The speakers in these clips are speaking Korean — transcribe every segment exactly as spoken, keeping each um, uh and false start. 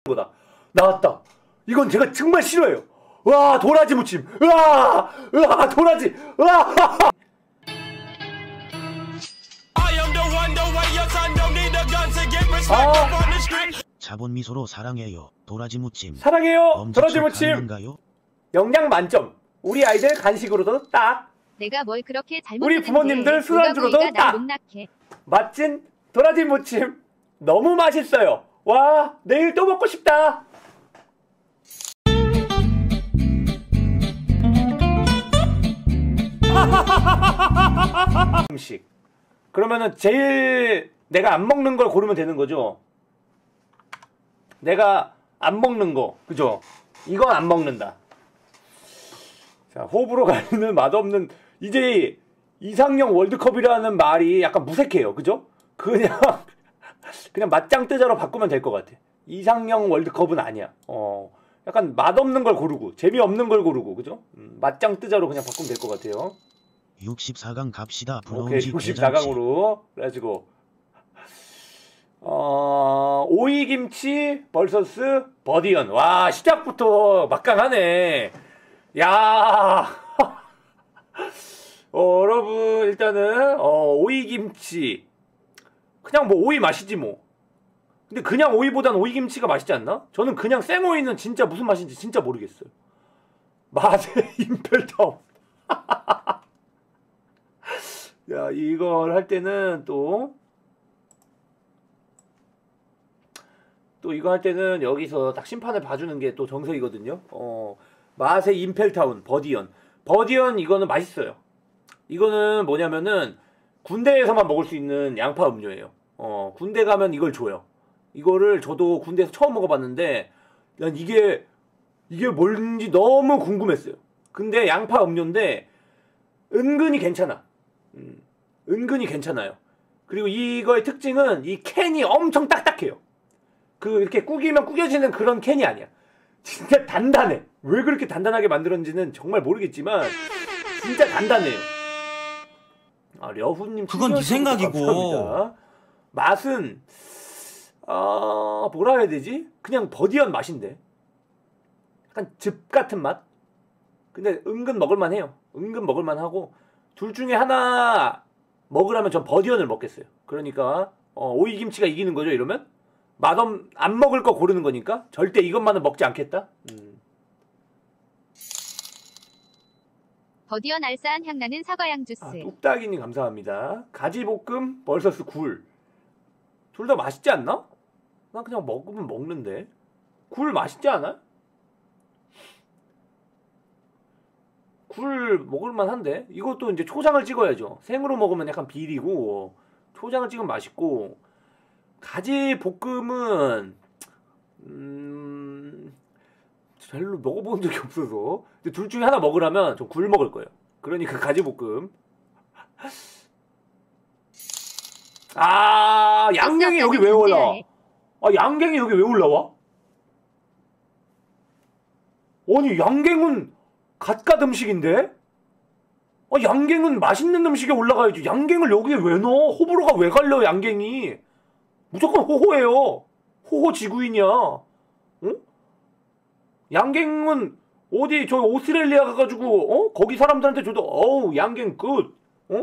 거다. 나왔다. 이건 제가 정말 싫어해요. 와, 도라지 무침. 으아! 으아, 도라지. 으아! 아. 자본 미소로 사랑해요. 도라지 무침. 사랑해요. 도라지 무침. 가능한가요? 영양 만점. 우리 아이들 간식으로도 딱. 내가 뭘 그렇게 잘못 우리 부모님들 술안주로도 딱. 맛진 도라지 무침. 너무 맛있어요. 와, 내일 또 먹고 싶다. 음식. 그러면은 제일 내가 안 먹는 걸 고르면 되는 거죠. 내가 안 먹는 거, 그죠? 이건 안 먹는다. 자, 호불호 갈리는 맛없는, 이제 이상형 월드컵이라는 말이 약간 무색해요, 그죠? 그냥 그냥 맞짱 뜨자로 바꾸면 될 것 같아. 이상형 월드컵은 아니야. 어, 약간 맛없는 걸 고르고 재미없는 걸 고르고, 그죠? 음, 맞짱 뜨자로 그냥 바꾸면 될 것 같아요. 육십사 강 갑시다. 오케이, 육십사 강으로 그래가지고 어... 오이김치 vs 버디언. 와, 시작부터 막강하네. 야. 어, 여러분 일단은 어, 오이김치 그냥 뭐 오이 맛이지 뭐. 근데 그냥 오이보단 오이김치가 맛있지 않나? 저는 그냥 생오이는 진짜 무슨 맛인지 진짜 모르겠어요. 맛의 임펠타운. 야, 이걸 할 때는 또 또 이거 할 때는 여기서 딱 심판을 봐주는 게 또 정석이거든요. 어, 맛의 임펠타운 버디언. 버디언 이거는 맛있어요. 이거는 뭐냐면은 군대에서만 먹을 수 있는 양파 음료예요. 어, 군대 가면 이걸 줘요. 이거를 저도 군대에서 처음 먹어봤는데 난 이게 이게 뭔지 너무 궁금했어요. 근데 양파 음료인데 은근히 괜찮아. 음, 은근히 괜찮아요. 그리고 이거의 특징은 이 캔이 엄청 딱딱해요. 그 이렇게 구기면 구겨지는 그런 캔이 아니야. 진짜 단단해. 왜 그렇게 단단하게 만들었는지는 정말 모르겠지만 진짜 단단해요. 아, 려훈님 그건 네 생각이고. 감사합니다. 맛은 어, 뭐라 해야 되지? 그냥 버디언 맛인데 약간 즙 같은 맛? 근데 은근 먹을만 해요. 은근 먹을만 하고 둘 중에 하나 먹으라면 전 버디언을 먹겠어요. 그러니까 어, 오이김치가 이기는 거죠. 이러면 맛없 안 먹을 거 고르는 거니까 절대 이것만은 먹지 않겠다. 음. 버디언 알싸한 향나는 사과향 주스. 아, 뚝딱이님 감사합니다. 가지볶음 vs 굴. 둘 다 맛있지 않나? 난 그냥 먹으면 먹는데. 굴 맛있지 않아? 굴 먹을만한데? 이것도 이제 초장을 찍어야죠. 생으로 먹으면 약간 비리고 초장을 찍으면 맛있고, 가지볶음은 음... 별로 먹어본 적이 없어서. 근데 둘 중에 하나 먹으라면 전 굴 먹을 거예요. 그러니까 가지볶음. 아, 양갱이 여기 왜 올라와? 아, 양갱이 여기 왜 올라와? 아니, 양갱은 갓갓 음식인데? 아, 양갱은 맛있는 음식에 올라가야지. 양갱을 여기에 왜 넣어? 호불호가 왜 갈려, 양갱이? 무조건 호호예요. 호호 지구인이야. 응? 양갱은 어디 저 오스트레일리아 가가지고 어? 거기 사람들한테 줘도 어우 양갱 굿. 어?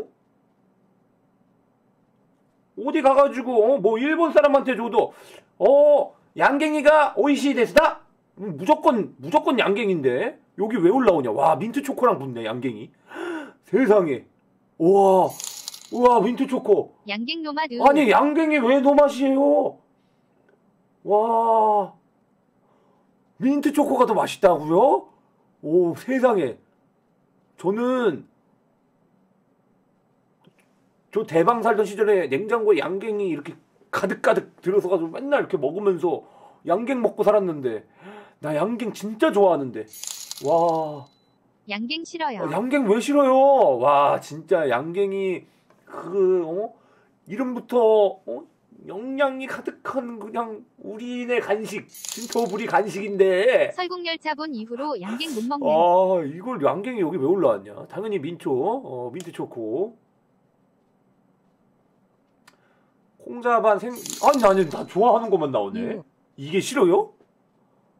어디 가가지고 어? 뭐 일본 사람한테 줘도 어 양갱이가 오이시 데스다? 무조건 무조건 양갱인데 여기 왜 올라오냐? 와, 민트 초코랑 붙네 양갱이. 세상에. 우와 우와 민트 초코. 양갱 노맛. 아니 양갱이 왜 노맛이에요? 와, 민트 초코가 더 맛있다고요? 오, 세상에. 저는 저 대방 살던 시절에 냉장고에 양갱이 이렇게 가득가득 들어서가지고 맨날 이렇게 먹으면서 양갱 먹고 살았는데 나 양갱 진짜 좋아하는데. 와, 양갱 싫어요. 아, 양갱 왜 싫어요? 와, 진짜 양갱이 그 어? 이름부터 어? 영양이 가득한 그냥 우리네 간식, 진토부리 간식인데. 설국열차 본 이후로 양갱 못 먹는. 아, 이걸 양갱이 여기 왜 올라왔냐? 당연히 민초, 어, 민트 초코. 홍자반 생, 아니 아니 다 좋아하는 것만 나오네. 음. 이게 싫어요?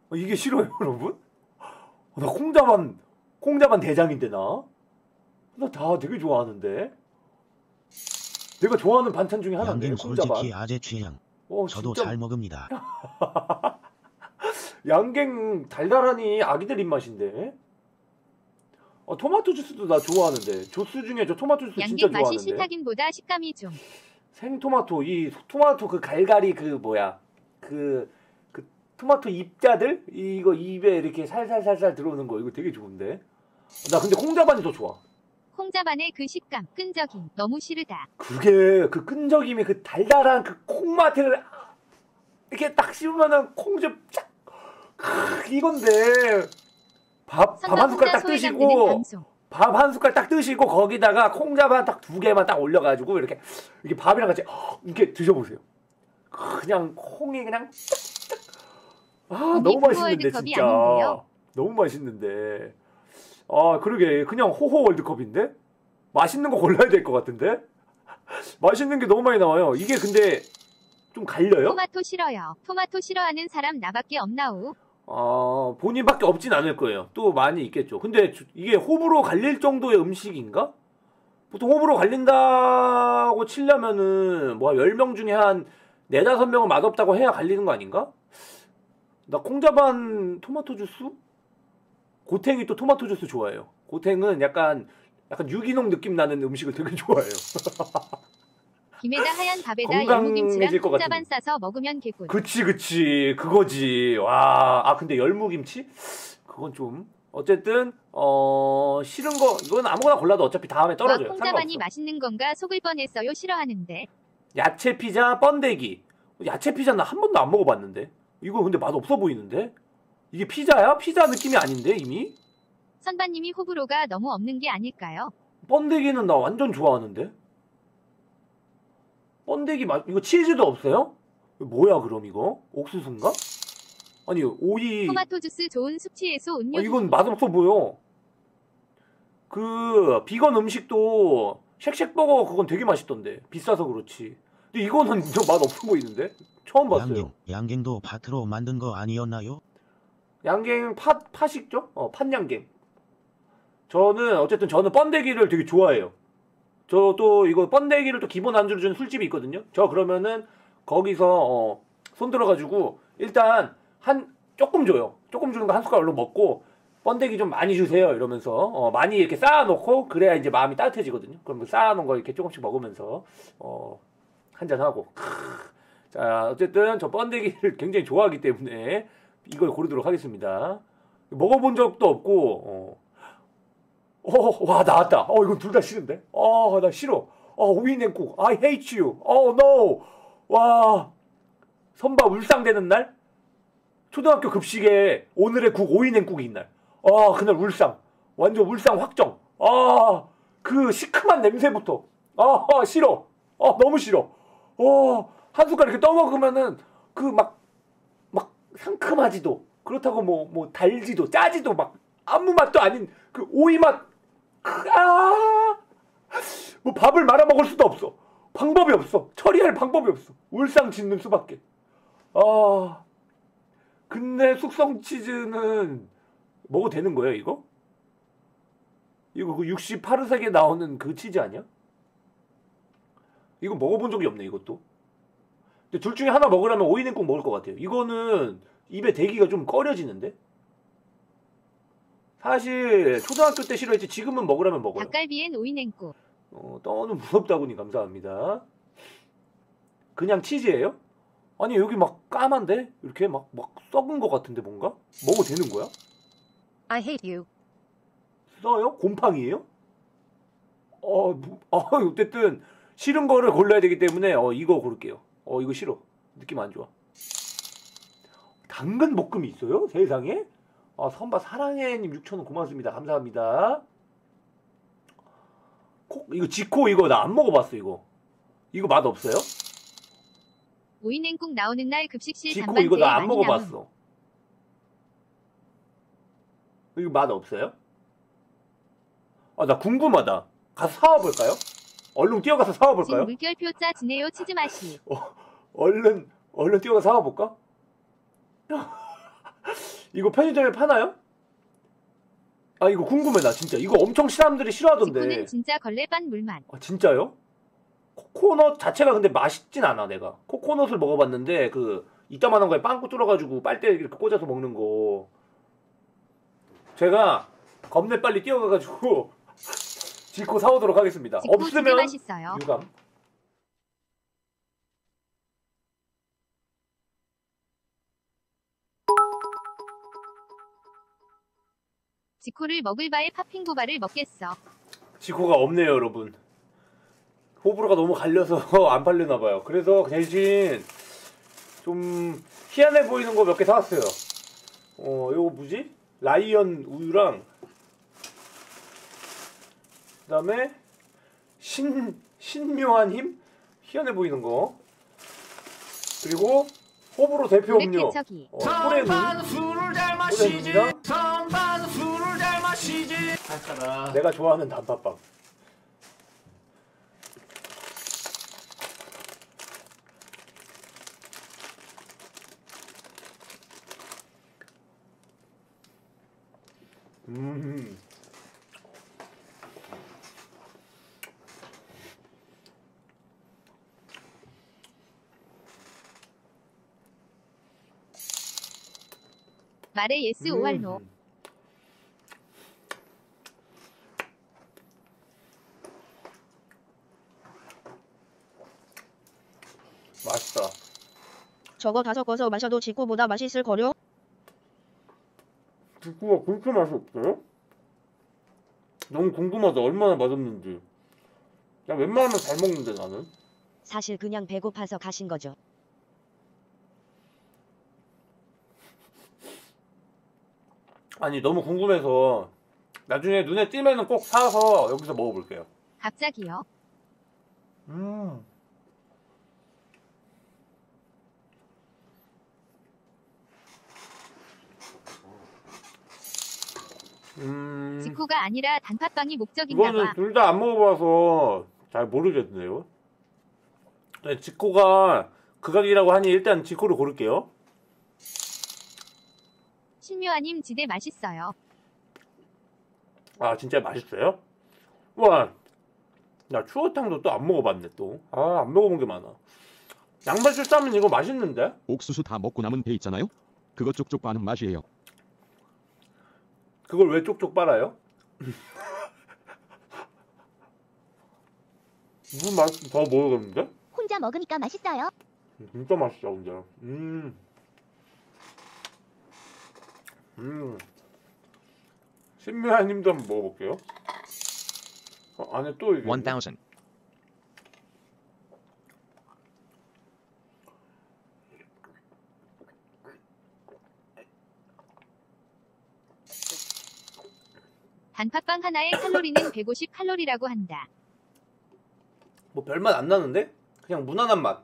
어, 이게 싫어요, 여러분? 어, 나 콩자반, 콩자반 대장인데, 나? 나 다 되게 좋아하는데? 내가 좋아하는 반찬 중에 하나인데, 양갱 콩자반. 솔직히 아재 취향. 어, 저도 진짜 잘 먹습니다. 양갱 달달하니 아기들 입맛인데? 어, 토마토 주스도 나 좋아하는데. 조스 중에 저 토마토 주스 진짜 양갱 맛이 좋아하는데. 실타긴보다 식감이 좀. 생토마토, 이 토마토 그 갈갈이 그 뭐야. 그, 그 토마토 입자들? 이거 입에 이렇게 살살살살 들어오는 거. 이거 되게 좋은데? 나 근데 콩자반이 더 좋아. 콩자반의 그 식감, 끈적임, 너무 싫으다. 그게 그 끈적임이 그 달달한 그 콩맛을 이렇게 딱 씹으면은 콩좀 쫙. 크, 이건데. 밥, 밥 한 숟갈 딱 드시고. 밥 한 숟갈 딱 드시고 거기다가 콩자반 딱 두 개만 딱 올려가지고 이렇게 이렇게 밥이랑 같이 이렇게 드셔보세요. 그냥 콩이 그냥 쫙쫙. 아 너무 맛있는데 진짜. 아닌데요? 너무 맛있는데. 아 그러게 그냥 호호 월드컵인데 맛있는 거 골라야 될 것 같은데. 맛있는 게 너무 많이 나와요. 이게 근데 좀 갈려요? 토마토 싫어요. 토마토 싫어하는 사람 나밖에 없나우. 아, 본인밖에 없진 않을 거예요. 또 많이 있겠죠. 근데 주- 이게 호불호 갈릴 정도의 음식인가? 보통 호불호 갈린다고 치려면은 뭐 열 명 중에 한 네다섯 명은 맛없다고 해야 갈리는 거 아닌가? 나 콩자반 토마토 주스? 고탱이 또 토마토 주스 좋아해요. 고탱은 약간 약간 유기농 느낌 나는 음식을 되게 좋아해요. 김에다 하얀 밥에다 건강해질 열무김치랑 것 콩자반 같은. 싸서 먹으면 개꿀. 그치 그치 그거지. 와, 아 근데 열무김치? 그건 좀 어쨌든 어 싫은 거 이건 아무거나 골라도 어차피 다음에 와 떨어져요. 콩자반이 상관없어. 맛있는 건가 속을 뻔했어요. 싫어하는데. 야채 피자 번데기. 야채 피자 나 한 번도 안 먹어봤는데. 이거 근데 맛 없어 보이는데? 이게 피자야? 피자 느낌이 아닌데 이미? 선반님이 호불호가 너무 없는 게 아닐까요? 번데기는 나 완전 좋아하는데. 번데기 맛 이거 치즈도 없어요? 이거 뭐야 그럼 이거? 옥수수인가? 아니 오이. 토마토 주스 좋은 숙취해소 음료. 아, 이건 맛없어 보여. 그 비건 음식도 쉑쉑버거 그건 되게 맛있던데. 비싸서 그렇지. 근데 이거는 좀 맛없어 보이는데? 처음 봤어요. 양갱, 양갱도 밭으로 만든 거 아니었나요? 양갱 팥, 팥식죠? 어, 팥양갱. 저는 어쨌든 저는 번데기를 되게 좋아해요. 저도 이거 번데기를 또 기본 안주로 주는 술집이 있거든요. 저 그러면은 거기서 어, 손 들어가지고 일단 한 조금 줘요. 조금 주는 거 한 숟갈 얼른 먹고 번데기 좀 많이 주세요 이러면서 어, 많이 이렇게 쌓아놓고 그래야 이제 마음이 따뜻해지거든요. 그럼 그 쌓아놓은 거 이렇게 조금씩 먹으면서 어, 한잔 하고. 자 어쨌든 저 번데기를 굉장히 좋아하기 때문에 이걸 고르도록 하겠습니다. 먹어본 적도 없고. 어. 어, 와, 나왔다. 어, 이건 둘 다 싫은데? 어, 나 싫어. 어, 오이냉국. I hate you. Oh, no. 와, 선바 울상되는 날? 초등학교 급식에 오늘의 국 오이냉국이 있날. 아, 그날 울상. 완전 울상 확정. 아, 그 시큼한 냄새부터. 아, 싫어. 아, 너무 싫어. 어, 한 숟갈 이렇게 떠먹으면은 그 막, 막 상큼하지도. 그렇다고 뭐, 뭐 달지도 짜지도 막 아무 맛도 아닌 그 오이 맛. 아, 뭐 밥을 말아 먹을 수도 없어. 방법이 없어. 처리할 방법이 없어. 울상 짓는 수밖에. 아, 근데 숙성 치즈는 먹어도 되는 거예요, 이거? 이거 그 육십팔 색에 나오는 그 치즈 아니야? 이거 먹어본 적이 없네, 이것도. 근데 둘 중에 하나 먹으려면 오이냉국 먹을 것 같아요. 이거는 입에 대기가 좀 꺼려지는데? 사실 초등학교 때 싫어했지 지금은 먹으라면 먹어요. 닭갈비엔 오이냉국. 어, 떠는 무섭다고니 감사합니다. 그냥 치즈예요? 아니 여기 막 까만데? 이렇게 막, 막 썩은 것 같은데 뭔가? 먹어도 되는 거야? I hate you. 써요? 곰팡이에요? 어, 무- 어, 어쨌든 싫은 거를 골라야 되기 때문에 어, 이거 고를게요. 어, 이거 싫어. 느낌 안 좋아. 당근 볶음이 있어요? 세상에? 아, 선바 사랑해님 육천 원 고맙습니다. 감사합니다. 콕, 이거 지코 이거 나 안 먹어봤어 이거. 이거 맛 없어요? 오이냉국 나오는 날 급식실 지코 잔반대에 이거 나 안 많이 남음. 먹어봤어. 이거 맛 없어요? 아, 나 궁금하다. 가서 사와볼까요? 얼른 뛰어가서 진 사와볼까요? 물결표 짜 지네요 치즈 맛이. 얼른 얼른 뛰어가서 사와볼까? 이거 편의점에 파나요? 아 이거 궁금해 나 진짜. 이거 엄청 사람들이 싫어하던데. 직구는 진짜 걸레반 물맛. 아 진짜요? 코코넛 자체가 근데 맛있진 않아 내가. 코코넛을 먹어봤는데 그 이따만한 거에 빵꾸 뚫어가지고 빨대에 이렇게 꽂아서 먹는 거. 제가 겁내 빨리 뛰어가가지고 지코 사오도록 하겠습니다. 직구 진짜 없으면 맛있어요. 유감. 지코를 먹을 바에 팥핑구바를 먹겠어. 지코가 없네요 여러분. 호불호가 너무 갈려서 안 팔려나봐요. 그래서 대신 좀 희한해 보이는 거 몇 개 사왔어요. 어 이거 뭐지? 라이언 우유랑 그 다음에 신 신묘한 힘? 희한해 보이는 거. 그리고 호불호 대표 음료 블랙해처기. 어, 소래눈 술을 잘 마시지. 소래눈이랑 선반 술을 잘 마시지. 아까라. 내가 좋아하는 단팥빵. 음. 말에 예스 오할로. 음. 맛있다. 저거 다 섞어서 마셔도 지코보다 맛있을 거려? 지코가 그렇게 맛이 없어요? 너무 궁금하다. 얼마나 맛없는지. 나 웬만하면 잘 먹는데 나는. 사실 그냥 배고파서 가신 거죠. 아니 너무 궁금해서 나중에 눈에 띄면은 꼭 사서 여기서 먹어볼게요. 갑자기요? 음. 음. 지코가 아니라 단팥빵이 목적인가 이거는 봐. 둘 다 안 먹어봐서 잘 모르겠네요. 네, 지코가 극악이라고 하니 일단 지코를 고를게요. 신묘아님 지대 맛있어요. 아 진짜 맛있어요? 와, 나 추어탕도 또 안 먹어봤네 또. 아 안 먹어본 게 많아. 양배추 쌈은 이거 맛있는데? 옥수수 다 먹고 남은 배 있잖아요. 그거 쪽쪽 빠는 맛이에요. 그걸 왜 쪽쪽 빨아요? 무슨 맛이 더 모르겠는데? 혼자 먹으니까 맛있어요. 진짜 맛있어 근데. 음. 음. 신묘한 님도 한번 먹어볼게요. 어, 안에 또 이게. one 단팥빵 하나의 칼로리는 백오십 칼로리라고 한다. 뭐 별맛 안 나는데? 그냥 무난한 맛.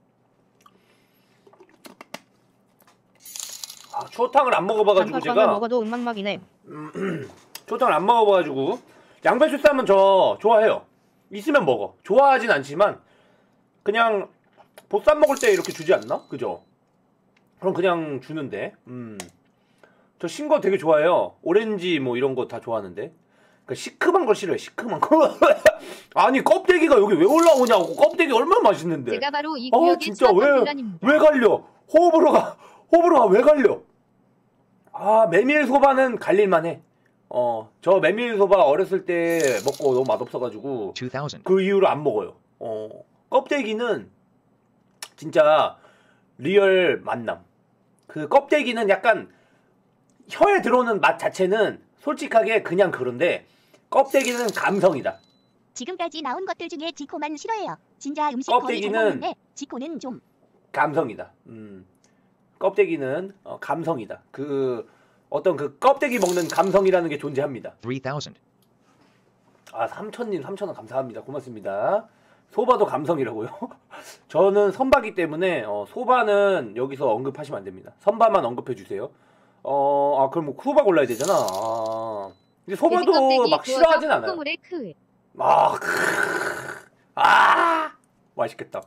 아, 추어탕을 안 먹어봐가지고 단팥빵을 제가 먹어도 음막막이네. 추어탕을 안 먹어봐가지고 양배추 쌈은 저 좋아해요. 있으면 먹어. 좋아하진 않지만 그냥 보쌈 먹을 때 이렇게 주지 않나? 그죠? 그럼 그냥 주는데. 음. 저 신 거 되게 좋아해요. 오렌지 뭐 이런 거 다 좋아하는데. 그러니까 시큼한 걸 싫어해. 시큼한 거. 아니 껍데기가 여기 왜 올라오냐고. 껍데기 얼마나 맛있는데. 제가 바로 이 아 구역의 진짜 추어탕 왜 빌런입니다. 왜 갈려? 호불호가 호불호가 왜 갈려? 아 메밀 소바는 갈릴만해. 어 저 메밀 소바 어렸을 때 먹고 너무 맛없어가지고 two thousand 그 이후로 안 먹어요. 어 껍데기는 진짜 리얼 만남. 그 껍데기는 약간 혀에 들어오는 맛 자체는 솔직하게 그냥 그런데 껍데기는 감성이다. 지금까지 나온 것들 중에 지코만 싫어해요. 진짜 음식 거의 잘 껍데기는- 먹는데 지코는 좀. 감성이다. 음. 껍데기는 어, 감성이다. 그 어떤 그 껍데기 먹는 감성이라는 게 존재합니다. three thousand 아 삼천님 삼천 원 감사합니다. 고맙습니다. 소바도 감성이라고요? 저는 선바기 때문에 어, 소바는 여기서 언급하시면 안 됩니다. 선바만 언급해 주세요. 어, 아 그럼 뭐 소바 골라야 되잖아. 아. 근데 소바도 돼지 막 껍데기 싫어하진 구워서 않아요. 콩고물에 크. 아, 크으. 아, 맛있겠다.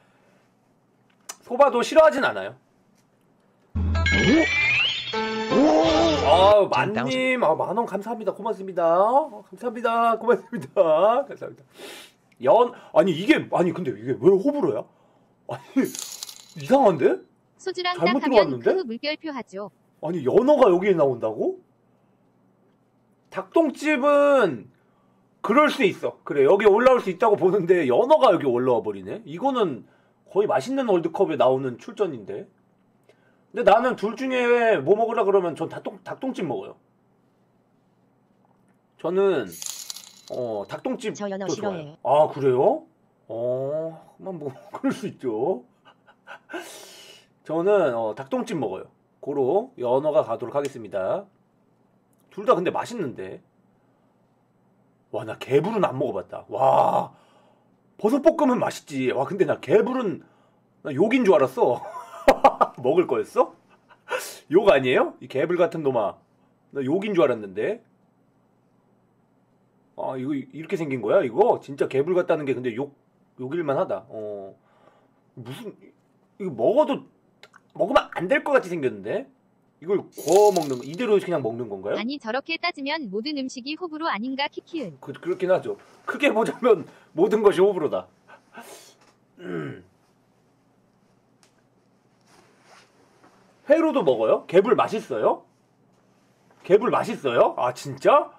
소바도 싫어하진 않아요. 오! 아, 만님, 아, 만원 감사합니다. 고맙습니다. 감사합니다. 고맙습니다. 감사합니다. 연, 아니, 이게, 아니, 근데 이게 왜 호불호야? 아니, 이상한데? 소주랑 잘못 딱 하면 들어왔는데? 그 물결표 하죠. 아니, 연어가 여기에 나온다고? 닭똥집은 그럴 수 있어. 그래, 여기 올라올 수 있다고 보는데 연어가 여기 올라와 버리네. 이거는 거의 맛있는 월드컵에 나오는 출전인데. 근데 나는 둘 중에 뭐 먹으라 그러면 전 닭똥, 닭똥집 먹어요. 저는 어 닭똥집 저 연어 또 싫어해요. 좋아해요. 아, 그래요? 어, 그만 뭐 그럴 수 있죠. 저는 어, 닭똥집 먹어요. 고로 연어가 가도록 하겠습니다. 둘 다 근데 맛있는데. 와, 나 개불은 안 먹어봤다. 와, 버섯볶음은 맛있지. 와, 근데 나 개불은 나 욕인 줄 알았어. 먹을 거였어? 욕 아니에요? 이 개불 같은 놈아. 나 욕인 줄 알았는데. 아, 이거 이렇게 생긴 거야? 이거 진짜 개불 같다는 게 근데 욕 욕일만 하다. 어, 무슨 이거 먹어도 먹으면 안 될 것 같이 생겼는데. 이걸 구워 먹는 거, 이대로 그냥 먹는 건가요? 아니 저렇게 따지면 모든 음식이 호불호 아닌가 키키은. 그, 그렇긴 하죠. 크게 보자면 모든 것이 호불호다. 음. 회로도 먹어요? 개불 맛있어요? 개불 맛있어요? 아, 진짜?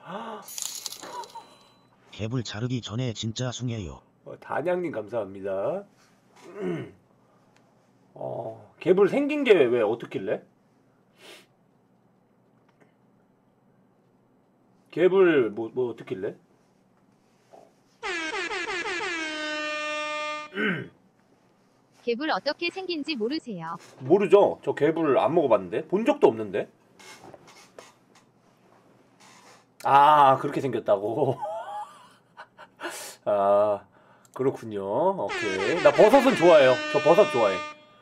개불 자르기 전에 진짜 숭해요. 어, 단양님 감사합니다. 음. 어, 개불 생긴 게 왜 어떻길래? 개불 뭐, 뭐 어떻길래? 개불 어떻게 생긴지 모르세요. 모르죠. 저 개불 안 먹어봤는데 본 적도 없는데. 아, 그렇게 생겼다고. 아, 그렇군요. 오케이. 나 버섯은 좋아해요. 저 버섯 좋아해.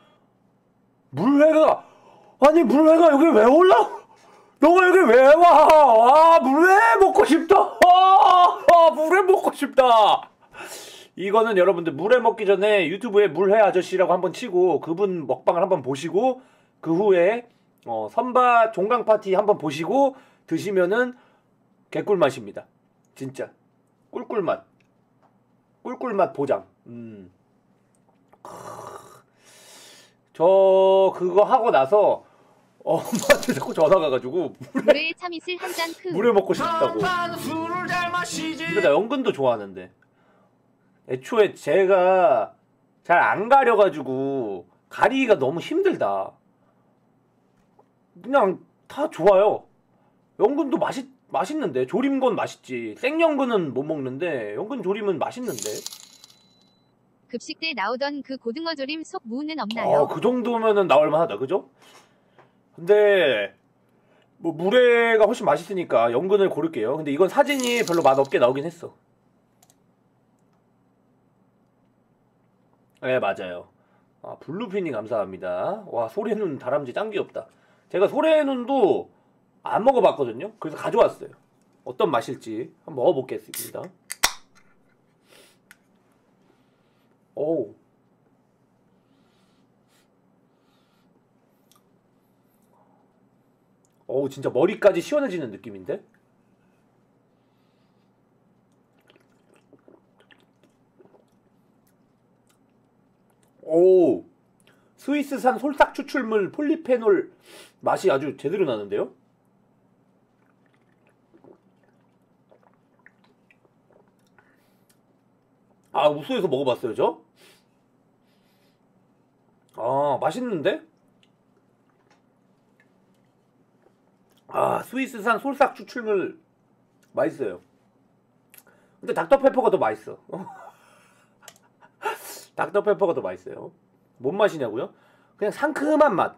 물회가, 아니 물회가 여기 왜 올라? 너가 여기 왜 와? 아, 물회 먹고 싶다. 아, 아, 물회 먹고 싶다. 이거는 여러분들 물회 먹기 전에 유튜브에 물회 아저씨라고 한번 치고 그분 먹방을 한번 보시고 그 후에 어, 선바 종강 파티 한번 보시고 드시면은 개꿀맛입니다. 진짜 꿀꿀맛, 꿀꿀맛 보장. 음. 저 그거 하고 나서 엄마한테 자꾸 전화 가가지고 물에 참이슬 한 잔 크. 물회 먹고 싶다고. 한판 술을 잘 마시지. 근데 나 연근도 좋아하는데 애초에 제가 잘 안 가려가지고 가리기가 너무 힘들다. 그냥 다 좋아요. 연근도 맛있 맛있는데 조림 건 맛있지. 생연근은 못 먹는데 연근 조림은 맛있는데. 급식 때 나오던 그 고등어 조림 속 무는 없나요? 아, 그 정도면은 나올 만하다, 그죠? 근데 뭐 물회가 훨씬 맛있으니까 연근을 고를게요. 근데 이건 사진이 별로 맛없게 나오긴 했어. 네, 맞아요. 아, 블루핀이 감사합니다. 와, 소래눈 다람쥐 짱 귀엽다. 제가 소래눈도 안 먹어봤거든요. 그래서 가져왔어요. 어떤 맛일지 한번 먹어보겠습니다. 오우. 어우, 진짜 머리까지 시원해지는 느낌인데? 오, 스위스산 솔삭 추출물 폴리페놀 맛이 아주 제대로 나는데요? 아, 우소에서 먹어봤어요, 저? 아, 맛있는데? 아, 스위스산 솔삭 추출물 맛있어요. 근데 닥터페퍼가 더 맛있어. 닥터페퍼가 더 맛있어요. 뭔 맛이냐고요? 그냥 상큼한 맛.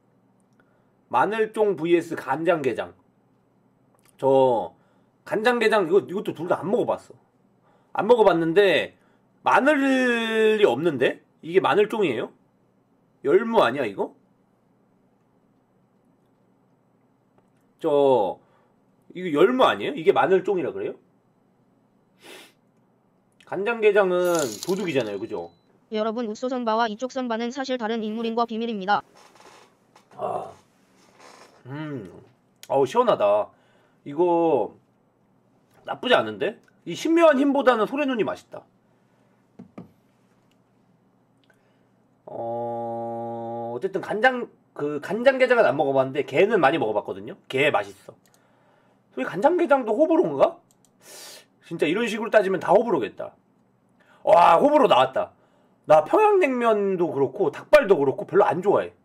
마늘쫑 vs 간장게장. 저 간장게장 이거, 이것도 둘 다 안 먹어봤어. 안 먹어봤는데 마늘이 없는데? 이게 마늘쫑이에요? 열무 아니야 이거? 저 이거 열무 아니에요? 이게 마늘쫑이라 그래요? 간장게장은 도둑이잖아요, 그죠? 여러분 우소 선바와 이쪽 선바는 사실 다른 인물인 거 비밀입니다. 아, 음, 어우 시원하다. 이거 나쁘지 않은데? 이 신묘한 힘보다는 소래눈이 맛있다. 어... 어쨌든 간장 그 간장게장은 안 먹어봤는데 게는 많이 먹어봤거든요. 게 맛있어. 소위 간장게장도 호불호인가? 진짜 이런 식으로 따지면 다 호불호겠다. 와 호불호 나왔다. 나 평양냉면도 그렇고 닭발도 그렇고 별로 안 좋아해.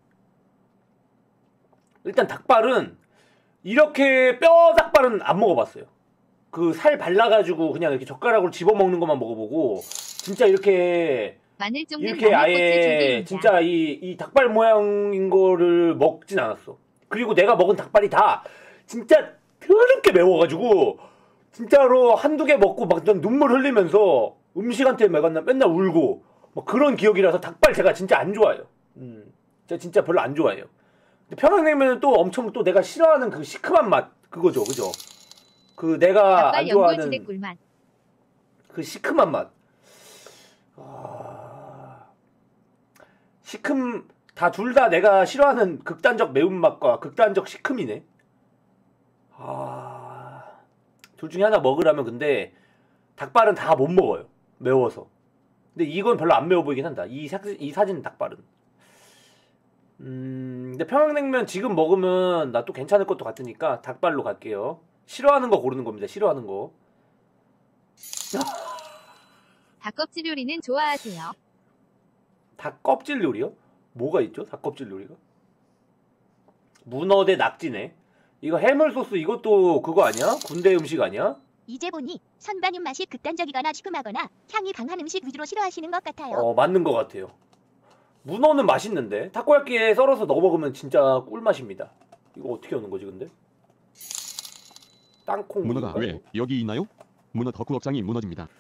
일단 닭발은 이렇게 뼈 닭발은 안 먹어봤어요. 그 살 발라가지고 그냥 이렇게 젓가락으로 집어먹는 것만 먹어보고 진짜 이렇게 마늘 쪽는 이렇게 마늘꽃을 아예 준비입니다. 진짜 이, 이 닭발 모양인 거를 먹진 않았어. 그리고 내가 먹은 닭발이 다 진짜 더럽게 매워가지고 진짜로 한두 개 먹고 막 눈물 흘리면서 음식한테 맨날, 맨날 울고 막 그런 기억이라서 닭발 제가 진짜 안 좋아해요. 음, 제가 진짜 별로 안 좋아해요. 근데 평양냉면은 또 엄청 또 내가 싫어하는 그 시큼한 맛 그거죠, 그죠? 그 내가 닭발 안 좋아하는 연골지대 꿀맛. 그 시큼한 맛. 아... 시큼 다 둘 다 내가 싫어하는 극단적 매운맛과 극단적 시큼이네. 아... 둘 중에 하나 먹으라면 근데 닭발은 다 못 먹어요. 매워서. 근데 이건 별로 안 매워 보이긴 한다. 이, 사, 이 사진 닭발은. 음... 근데 평양냉면 지금 먹으면 나 또 괜찮을 것도 같으니까 닭발로 갈게요. 싫어하는 거 고르는 겁니다. 싫어하는 거. 닭껍질 요리는 좋아하세요? 닭 껍질 요리요? 뭐가 있죠? 닭 껍질 요리가? 문어 대 낙지네. 이거 해물 소스 이것도 그거 아니야? 군대 음식 아니야? 이제 보니 선반윤 맛이 극단적이거나 시큼하거나 향이 강한 음식 위주로 싫어하시는 것 같아요. 어 맞는 것 같아요. 문어는 맛있는데 타코야끼에 썰어서 넣어 먹으면 진짜 꿀맛입니다. 이거 어떻게 하는 거지 근데? 땅콩 문어가 왜 여기 있나요? 문어 덕후 업장이 무너집니다.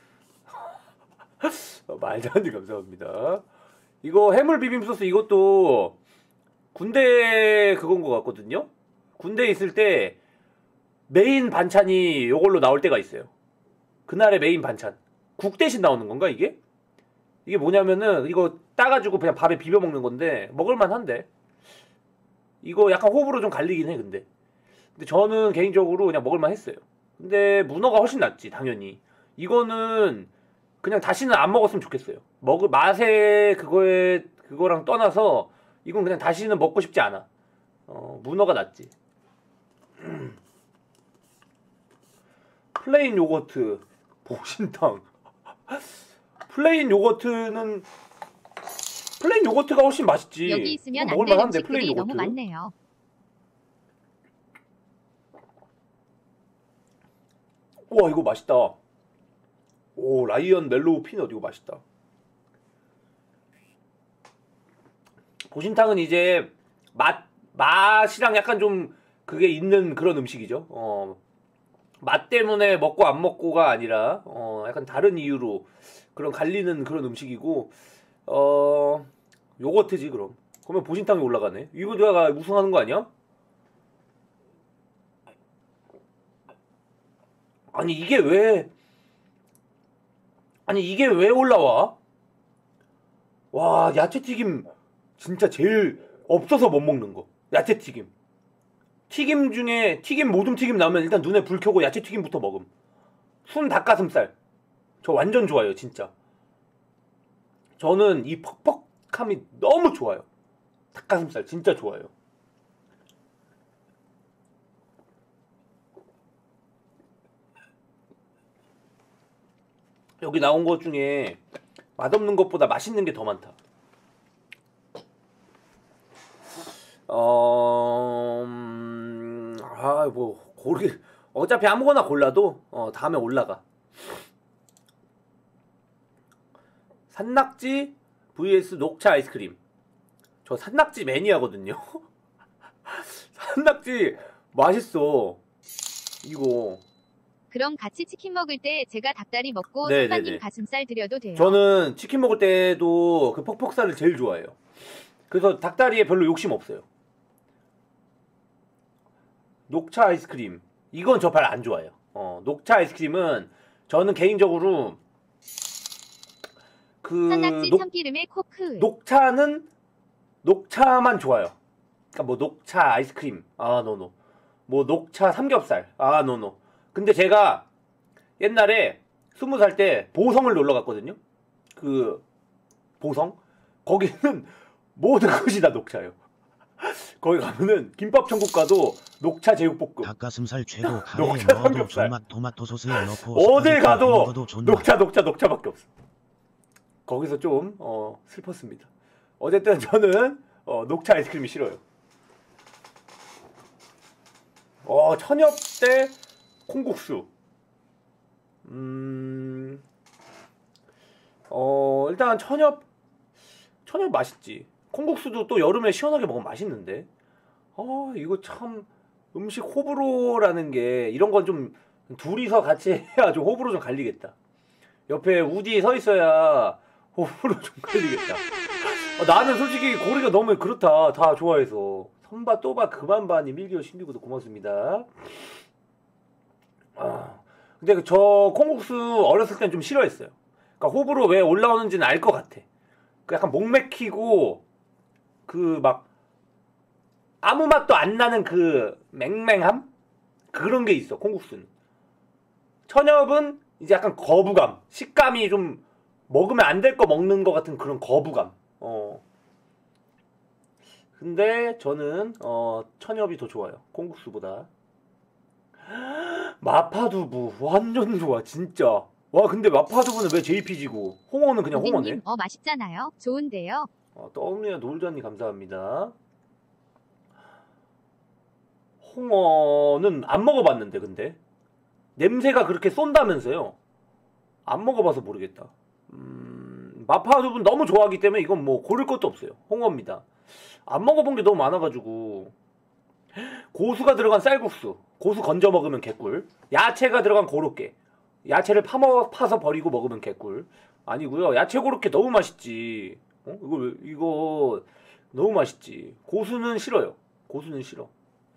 어, 말도 안 돼 감사합니다. 이거 해물 비빔 소스 이것도 군대 그건 것 같거든요. 군대에 있을 때 메인 반찬이 이걸로 나올 때가 있어요. 그날의 메인 반찬 국 대신 나오는 건가 이게? 이게 뭐냐면은 이거 따가지고 그냥 밥에 비벼 먹는 건데 먹을만 한데 이거 약간 호불호 좀 갈리긴 해. 근데 근데 저는 개인적으로 그냥 먹을만 했어요. 근데 문어가 훨씬 낫지 당연히. 이거는 그냥 다시는 안 먹었으면 좋겠어요. 먹을 맛에 그거에 그거랑 떠나서 이건 그냥 다시는 먹고 싶지 않아. 어, 문어가 낫지. 플레인 요거트, 보신탕. 플레인 요거트는 플레인 요거트가 훨씬 맛있지. 여기 있으면 이거 안 먹을만 될 한데, 플레인 음식들이 너무 요거트. 많네요. 우와 이거 맛있다. 오 라이언 멜로우 피넛 이거 맛있다. 보신탕은 이제 맛 맛이랑 약간 좀 그게 있는 그런 음식이죠. 어, 맛 때문에 먹고 안 먹고가 아니라 어, 약간 다른 이유로 그런 갈리는 그런 음식이고 어 요거트지 그럼. 그러면 보신탕이 올라가네. 이거 내가 우승하는 거 아니야? 아니 이게 왜 아니 이게 왜 올라와? 와 야채튀김 진짜 제일 없어서 못 먹는 거. 야채튀김. 튀김 중에 튀김 모둠 튀김 나오면 일단 눈에 불 켜고 야채튀김부터 먹음. 순 닭가슴살. 저 완전 좋아요 진짜. 저는 이 퍽퍽함이 너무 좋아요. 닭가슴살 진짜 좋아요. 여기 나온 것 중에 맛없는 것보다 맛있는 게 더 많다. 어... 음... 아, 뭐 고르기 어차피 아무거나 골라도 어, 다음에 올라가. 산낙지 vs 녹차 아이스크림. 저 산낙지 매니아거든요. 산낙지 맛있어. 이거 그럼 같이 치킨 먹을 때 제가 닭다리 먹고 네네네. 선반님 가슴살 드려도 돼요? 저는 치킨 먹을 때도 그 퍽퍽살을 제일 좋아해요. 그래서 닭다리에 별로 욕심 없어요. 녹차 아이스크림 이건 저 별 안 좋아해요. 어, 녹차 아이스크림은 저는 개인적으로 그 산낙지 녹, 참기름에 코크. 녹차는 녹차만 좋아요. 그러니까 뭐 녹차 아이스크림 아 노노 뭐 녹차 삼겹살. 아, 노노. 근데 제가 옛날에 스무 살 때 보성을 놀러 갔거든요. 그 보성. 거기는 모든 것이 다 녹차예요. 거기 가면은 김밥 천국 가도 녹차 제육볶음. 닭가슴살 최고 카레에 녹차 넣어도 삼겹살. 존맛 토마토 소스에 넣고 어딜 스파게티 가도 먹어도 존맛. 녹차 녹차 녹차밖에 없어. 거기서 좀 어, 슬펐습니다. 어쨌든 저는 어, 녹차 아이스크림이 싫어요. 어, 천엽 대 콩국수. 음, 어, 일단 천엽, 천엽 맛있지. 콩국수도 또 여름에 시원하게 먹으면 맛있는데. 어, 이거 참 음식 호불호라는 게 이런 건 좀 둘이서 같이 해야 좀 호불호 좀 갈리겠다. 옆에 우디 서 있어야 호불호 좀 갈리겠다. 어, 나는 솔직히 고르기가 너무 그렇다. 다 좋아해서. 선바 또바 그만 봐니 밀기어 신기구도 고맙습니다. 아, 근데 저 콩국수 어렸을 땐 좀 싫어했어요. 그러니까 호불호 왜 올라오는지는 알 것 같아. 그 약간 목 맥히고 그 막 아무 맛도 안 나는 그 맹맹함? 그런 게 있어, 콩국수는. 천엽은 이제 약간 거부감, 식감이 좀 먹으면 안 될 거 먹는 것 같은 그런 거부감. 어. 근데 저는 어, 천엽이 더 좋아요, 콩국수보다. 마파두부 완전 좋아, 진짜. 와, 근데 마파두부는 왜 제이피지고 홍어는 그냥 홍어네. 고객님, 어 맛있잖아요. 좋은데요. 어, 떠오르냐 놀자니 감사합니다. 홍어는 안 먹어봤는데 근데 냄새가 그렇게 쏜다면서요. 안 먹어봐서 모르겠다. 음, 마파두부는 너무 좋아하기 때문에 이건 뭐 고를 것도 없어요. 홍어입니다. 안 먹어본 게 너무 많아가지고. 고수가 들어간 쌀국수, 고수 건져 먹으면 개꿀. 야채가 들어간 고로케, 야채를 파먹, 파서 버리고 먹으면 개꿀. 아니고요, 야채 고로케 너무 맛있지. 어? 이거 왜- 이거 너무 맛있지. 고수는 싫어요. 고수는 싫어.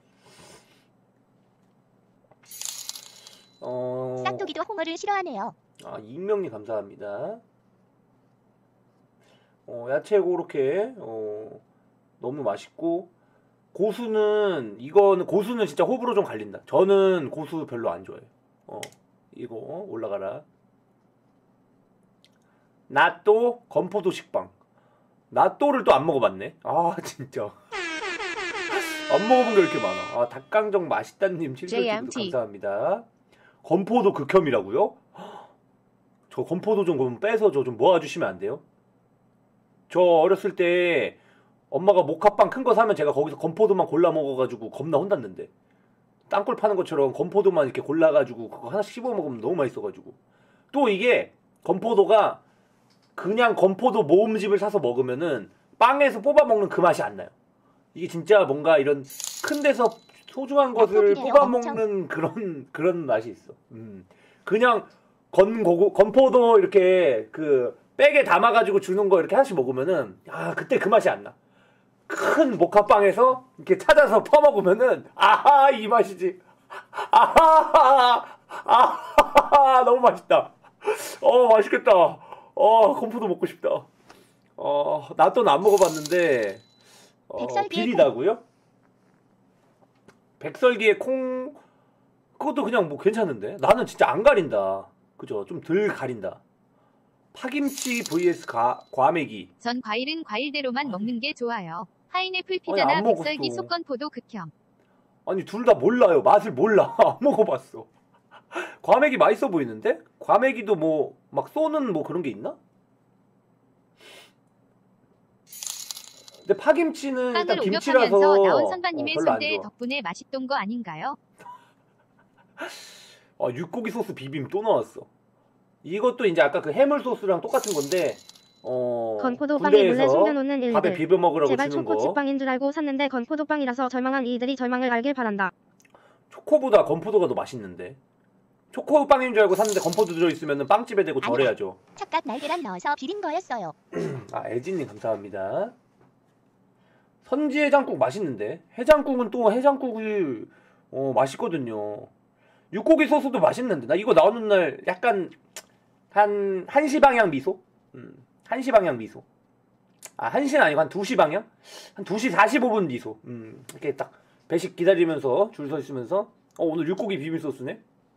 어... 쌍둥이도 홍어를 싫어하네요. 아, 익명님 감사합니다. 어, 야채 고로케 어, 너무 맛있고, 고수는 이거는 고수는 진짜 호불호 좀 갈린다. 저는 고수 별로 안 좋아해요. 어, 이거 올라가라. 나또 건포도 식빵. 나또를 또 안 먹어봤네. 아, 진짜 안 먹어본 게 이렇게 많아. 아, 닭강정 맛있다님 칠십칠도 감사합니다. 건포도 극혐이라고요? 저 건포도 좀 그럼 빼서 저 좀 모아주시면 안 돼요? 저 어렸을 때 엄마가 모카빵 큰 거 사면 제가 거기서 건포도만 골라 먹어가지고 겁나 혼났는데, 땅굴 파는 것처럼 건포도만 이렇게 골라가지고 그거 하나씩 씹어 먹으면 너무 맛있어가지고. 또 이게 건포도가 그냥 건포도 모음집을 사서 먹으면은 빵에서 뽑아 먹는 그 맛이 안 나요. 이게 진짜 뭔가 이런 큰 데서 소중한 것을 약속이에요, 뽑아 엄청. 먹는 그런 그런 맛이 있어. 음. 그냥 건고구 건포도 이렇게 그 백에 담아가지고 주는 거 이렇게 하나씩 먹으면은, 아, 그때 그 맛이 안 나. 큰 모카빵에서 이렇게 찾아서 퍼먹으면은, 아하, 이 맛이지. 아하, 아하, 너무 맛있다. 어, 맛있겠다. 어, 건포도 먹고 싶다. 어, 나또는 안 먹어봤는데, 어, 백설기의 비리다고요? 백설기에 콩, 그것도 그냥 뭐 괜찮은데? 나는 진짜 안 가린다. 그죠? 좀 덜 가린다. 파김치 vs 가, 과메기. 전 과일은 과일대로만 먹는 게 좋아요. 파인애플 아니, 피자나 안 먹었어. 백설기 속건포도 극혐. 아니, 둘 다 몰라요. 맛을 몰라. 안 먹어봤어. 과메기 맛있어 보이는데? 과메기도 뭐 막 쏘는 뭐 그런 게 있나? 근데 파김치는 일단 빵을 김치라서 오격하면서 나온 어, 선반님의 별로 안 손대 좋아. 덕분에 맛있던 거 아닌가요? 아, 육고기 소스 비빔 또 나왔어. 이것도 이제 아까 그 해물 소스랑 똑같은 건데, 어, 건포도빵에 몰래 군대에서 숨겨놓는 밥에 일들. 비벼 먹으라고 제발 주는 거. 초코칩빵인 줄 알고 샀는데 건포도빵이라서 절망한 이들이 절망을 알길 바란다. 초코보다 건포도가 더 맛있는데. 초코빵인 줄 알고 샀는데 건포도 들어있으면 빵집에 대고 아니야. 절해야죠. 착각 날계란 넣어서 비린 거였어요. 아, 애진님 감사합니다. 선지 해장국 맛있는데? 해장국은 또 해장국이 어, 맛있거든요. 육고기 소스도 맛있는데, 나 이거 나오는 날 약간 한 한 시 방향 미소? 음, 한 시 방향 미소. 아, 한 시는 아니고 한 두 시 방향? 한 두 시 사십오 분 미소. 음, 이렇게 딱 배식 기다리면서 줄 서 있으면서 어 오늘 육고기 비빔 소스네.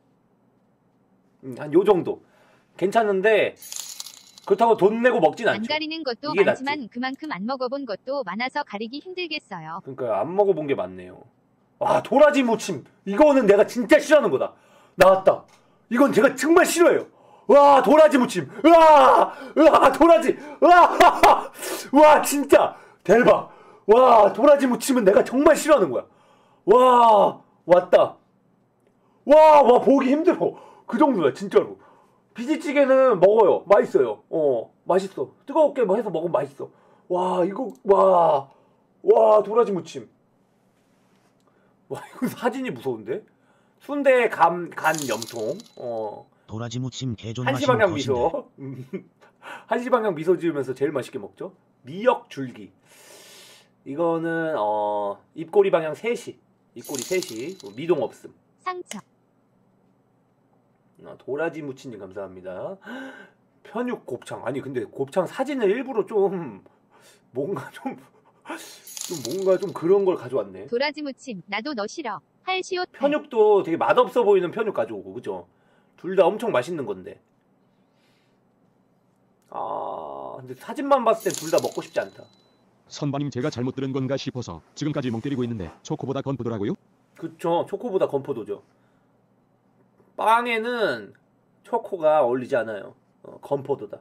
음, 한 요 정도 괜찮은데 그렇다고 돈 내고 먹진 안 않죠. 가리는 것도 이게 많지만 낫지. 그만큼 안 먹어본 것도 많아서 가리기 힘들겠어요. 그러니까 안 먹어본 게 많네요. 아 도라지 무침 이거는 내가 진짜 싫어하는 거다. 나왔다. 이건 제가 정말 싫어해요. 와 도라지 무침. 으아 으아 도라지. 으아 와 진짜 대박. 와 도라지 무침은 내가 정말 싫어하는 거야. 와 왔다. 와 와 보기 힘들어. 그 정도야 진짜로. 비지찌개는 먹어요. 맛있어요. 어 맛있어. 뜨겁게 뭐 해서 먹으면 맛있어. 와 이거 와 와 도라지 무침. 와 이거 사진이 무서운데? 순대 감 간 염통. 어 도라지 무침 개존 맛인 한시방향 것인데 미소. 음, 한시방향 미소 지으면서 제일 맛있게 먹죠. 미역 줄기. 이거는 어 입꼬리 방향 셋이. 입꼬리 셋이. 미동 없음. 상처. 아, 도라지 무침님 감사합니다. 편육 곱창. 아니 근데 곱창 사진을 일부러 좀 뭔가 좀, 좀 뭔가 좀 그런 걸 가져왔네. 도라지 무침 나도 너 싫어. 할시오. 편육도 되게 맛없어 보이는 편육 가져오고 그죠? 둘 다 엄청 맛있는 건데. 아 근데 사진만 봤을 땐 둘 다 먹고 싶지 않다. 선바님 제가 잘못 들은 건가 싶어서 지금까지 멍 때리고 있는데 초코보다 건포도라고요? 그쵸. 초코보다 건포도죠. 빵에는 초코가 어울리지 않아요. 어, 건포도다.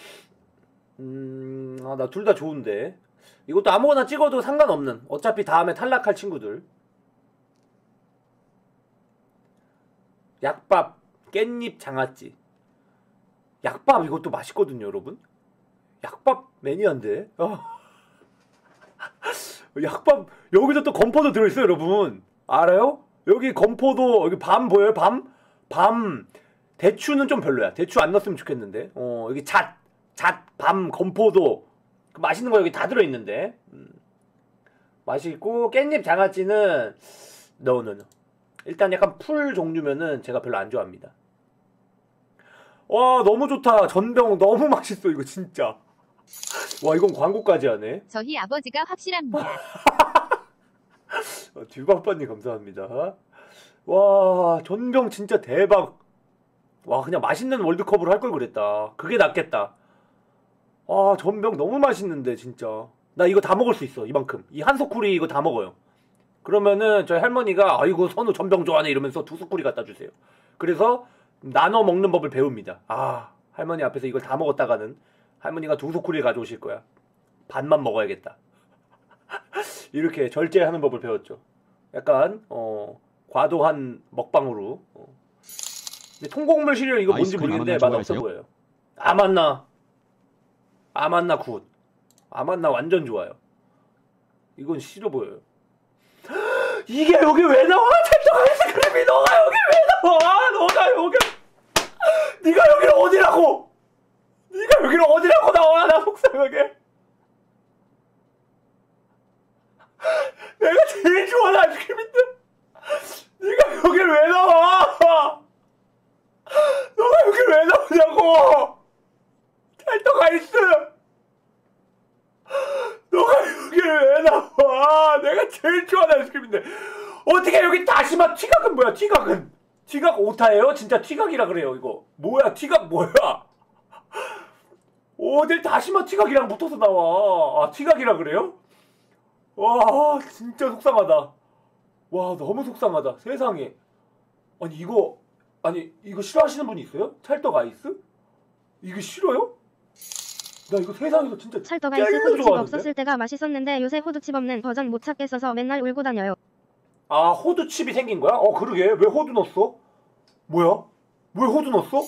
음, 아, 나 둘 다 좋은데. 이것도 아무거나 찍어도 상관없는. 어차피 다음에 탈락할 친구들. 약밥, 깻잎 장아찌. 약밥 이것도 맛있거든요, 여러분. 약밥 매니아인데. 어. 약밥 여기서 또 건포도 들어있어요, 여러분. 알아요? 여기 건포도 여기 밤 보여요? 밤? 밤 대추는 좀 별로야. 대추 안 넣었으면 좋겠는데. 어 여기 잣, 잣, 밤, 건포도 그 맛있는 거 여기 다 들어있는데. 음. 맛있고 깻잎 장아찌는 노노노. 일단 약간 풀 종류면은 제가 별로 안 좋아합니다. 와 너무 좋다. 전병 너무 맛있어 이거 진짜. 와 이건 광고까지 하네. 저희 아버지가 확실합니다. 어, 듀바빠님 감사합니다. 와 전병 진짜 대박. 와 그냥 맛있는 월드컵으로 할 걸 그랬다. 그게 낫겠다. 와 전병 너무 맛있는데 진짜. 나 이거 다 먹을 수 있어 이만큼. 이 한 소쿠리 이거 다 먹어요. 그러면은 저희 할머니가 아이고 선우 전병 좋아하네 이러면서 두 소쿠리 갖다 주세요. 그래서 나눠 먹는 법을 배웁니다. 아 할머니 앞에서 이걸 다 먹었다가는 할머니가 두 소쿠리 가져오실 거야. 반만 먹어야겠다. 이렇게 절제하는 법을 배웠죠. 약간 어 과도한 먹방으로. 어. 근데 통곡물 시리얼 이거 뭔지 아이스크림 모르겠는데 아만나 맛 없어 좋아하세요? 보여요. 아만나 아만나 굿. 아만나 완전 좋아요. 이건 싫어 보여요. 이게 여기 왜 나와? 찰떡 아이스크림이 너가 여기 왜 나와? 너가 여기 네가 여기를 어디라고? 네가 여기를 어디라고 나와? 나 속상하게. 내가 제일 좋아하는 아이스크림인데 네가 여기를 왜 나와? 너가 여기를 왜 나오냐고? 찰떡 아이스 너가 여기를 왜 나와? 내가 제일 좋아하는 아이스크림인데 어떻게 여기 다시마 티각은 뭐야? 티각은 티각 오타예요? 진짜 티각이라 그래요 이거. 뭐야 티각 뭐야? 어딜 다시마 티각이랑 붙어서 나와. 아 티각이라 그래요? 와 진짜 속상하다. 와 너무 속상하다. 세상에. 아니 이거 아니 이거 싫어하시는 분이 있어요? 찰떡 아이스? 이게 싫어요? 나 이거 세상에서 진짜 찰떡 아이스 제일 호두칩 좋아하는데? 없었을 때가 맛있었는데 요새 호두칩 없는 버전 못 찾겠어서 맨날 울고 다녀요. 아 호두칩이 생긴 거야? 어 그러게 왜 호두 넣었어? 뭐야? 왜 호두 넣었어?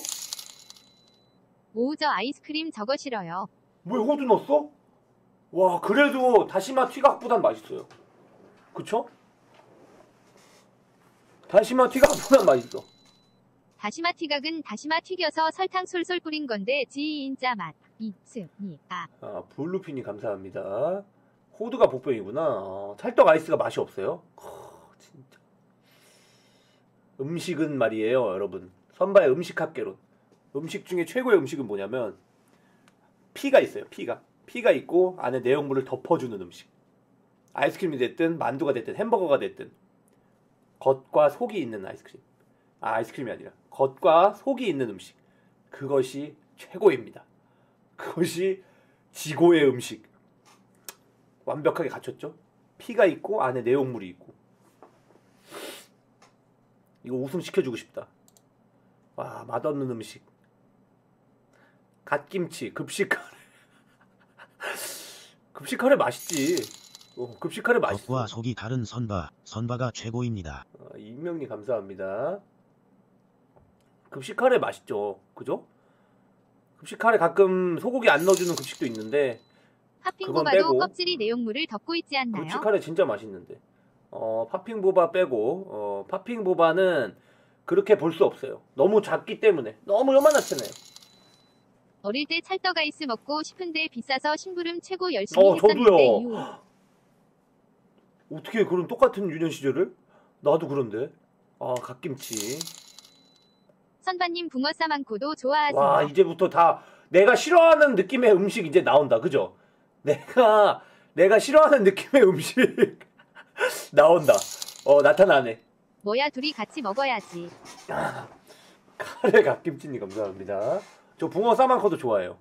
오우 저 아이스크림 저거 싫어요. 왜 호두 넣었어? 와 그래도 다시마 튀각보단 맛있어요. 그쵸? 다시마 튀각보단 맛있어. 다시마 티각은 다시마 튀겨서 설탕 솔솔 뿌린 건데 진짜 맛. 이스니아. 아 블루핀이 감사합니다. 호두가 복병이구나. 어, 찰떡 아이스가 맛이 없어요? 허, 진짜. 음식은 말이에요 여러분. 선바의 음식 학개론. 음식 중에 최고의 음식은 뭐냐면 피가 있어요. 피가 피가 있고 안에 내용물을 덮어주는 음식. 아이스크림이 됐든 만두가 됐든 햄버거가 됐든 겉과 속이 있는 아이스크림. 아, 아이스크림이 아니라 겉과 속이 있는 음식. 그것이 최고입니다. 그것이 지고의 음식. 완벽하게 갖췄죠. 피가 있고 안에 내용물이 있고. 이거 우승 시켜주고 싶다. 와, 맛없는 음식. 갓김치, 급식 카레. 급식 카레 맛있지. 어, 급식 카레 맛있어. 겉과 속이 다른 선바, 선바가 최고입니다. 어, 임명님 감사합니다. 급식 카레 맛있죠. 그죠? 급식 카레 가끔 소고기 안 넣어주는 급식도 있는데 그건 팥핑보바도 빼고. 껍질이 내용물을 덮고 있지 않나요? 급식 카레 진짜 맛있는데. 어, 팥핑보바 빼고 어, 팥핑보바는 그렇게 볼 수 없어요. 너무 작기 때문에. 너무 요만하잖아요. 어릴 때 찰떡 아이스 먹고 싶은데 비싸서 심부름 최고 열심히 어, 했었는데 저도요. 유. 어떻게 그런 똑같은 유년 시절을? 나도 그런데. 아, 갓김치. 선반님 붕어쌈 많고도 좋아하세요. 와, 이제부터 다 내가 싫어하는 느낌의 음식 이제 나온다. 그죠? 내가 내가 싫어하는 느낌의 음식 나온다. 어, 나타나네. 뭐야 둘이 같이 먹어야지. 카레 갓김치님 감사합니다. 저 붕어 싸만커도 좋아해요.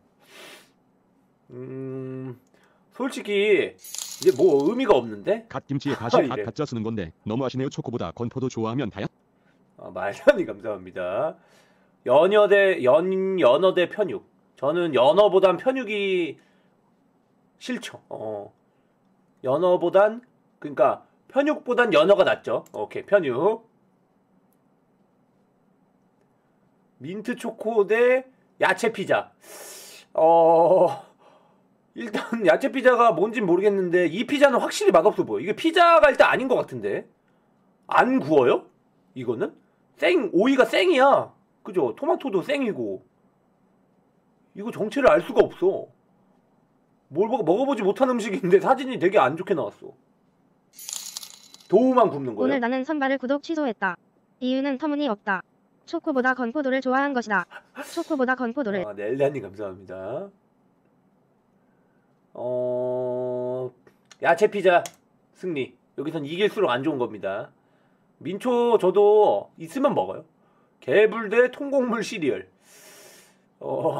음, 솔직히 이제 뭐 의미가 없는데? 갓김치에 다시 아, 갓 이래. 가짜 쓰는 건데 너무 하시네요. 초코보다 건포도 좋아하면 다야? 아, 말단이 감사합니다. 연어대 연 연어대 편육. 저는 연어보단 편육이 싫죠. 어. 연어보단 그러니까 편육보단 연어가 낫죠. 오케이, 편육. 민트 초코 대 야채 피자. 어, 일단 야채 피자가 뭔진 모르겠는데 이 피자는 확실히 맛없어 보여. 이게 피자가 일단 아닌 것 같은데. 안 구워요? 이거는? 생, 오이가 생이야. 그죠? 토마토도 생이고. 이거 정체를 알 수가 없어. 뭘 먹어, 먹어보지 못한 음식인데 사진이 되게 안 좋게 나왔어. 도우만 굽는 거예요? 오늘 나는 선발을 구독 취소했다. 이유는 터무니없다. 초코보다 건포도를 좋아한 것이다. 초코보다 건포도를. 아, 넬리아님 감사합니다. 어, 야채 피자 승리. 여기선 이길수록 안 좋은 겁니다. 민초 저도 있으면 먹어요. 개불 대 통곡물 시리얼. 어,